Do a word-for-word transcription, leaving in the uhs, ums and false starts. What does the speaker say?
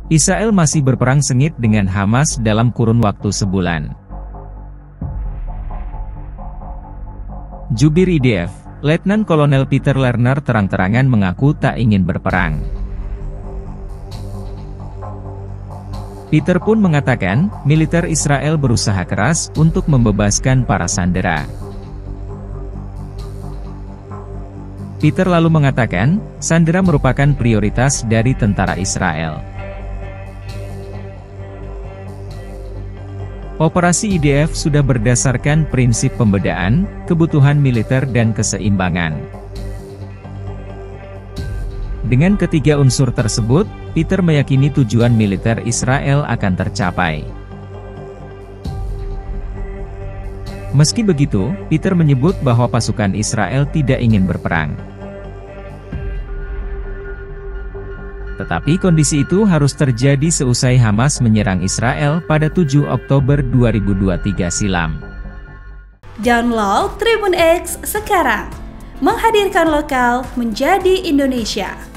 Israel masih berperang sengit dengan Hamas dalam kurun waktu sebulan. Jubir I D F, Letnan Kolonel Peter Lerner terang-terangan mengaku tak ingin berperang. Peter pun mengatakan, militer Israel berusaha keras untuk membebaskan para sandera. Peter lalu mengatakan, sandera merupakan prioritas dari tentara Israel. Operasi I D F sudah berdasarkan prinsip pembedaan, kebutuhan militer dan keseimbangan. Dengan ketiga unsur tersebut, Peter meyakini tujuan militer Israel akan tercapai. Meski begitu, Peter menyebut bahwa pasukan Israel tidak ingin berperang. Tetapi kondisi itu harus terjadi seusai Hamas menyerang Israel pada tujuh Oktober dua ribu dua puluh tiga silam. Download Tribun X sekarang, menghadirkan lokal menjadi Indonesia.